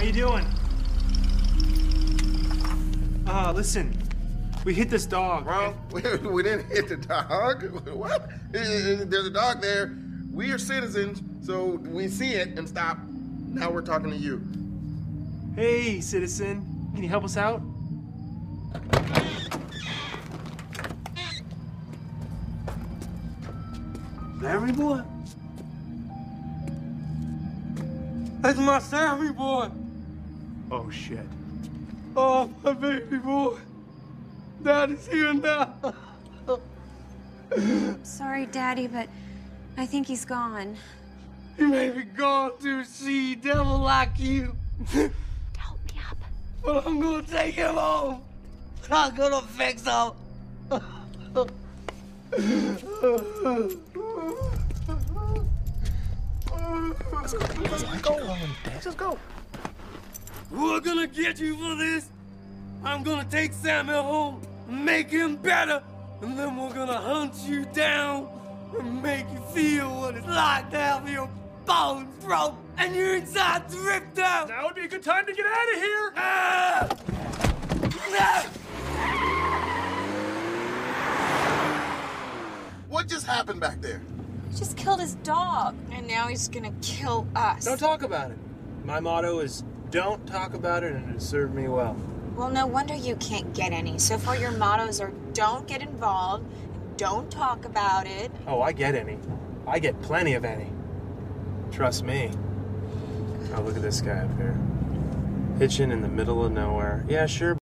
you doing? Listen. We hit this dog. Wrong. We didn't hit the dog. What? There's a dog there. We are citizens, so we see it and stop. Now we're talking to you. Hey, citizen. Can you help us out? Sammy boy? That's my Sammy boy. Oh, shit. Oh, my baby boy. Daddy's here now. Sorry, Daddy, but I think he's gone. He may be gone to see devil like you. Help me up. But I'm gonna take him home. I'm gonna fix him. Let's go. We're gonna get you for this. I'm gonna take Samuel home and make him better. And then we're gonna hunt you down and make you feel what it's like to have your bones broke and your insides ripped out. Now would be a good time to get out of here. What just happened back there? He just killed his dog. And now he's gonna kill us. Don't talk about it. My motto is don't talk about it, and it served me well. Well, no wonder you can't get any. So far, your mottos are don't get involved, and don't talk about it. Oh, I get any. I get plenty of any. Trust me. Oh, look at this guy up here. Hitching in the middle of nowhere. Yeah, sure.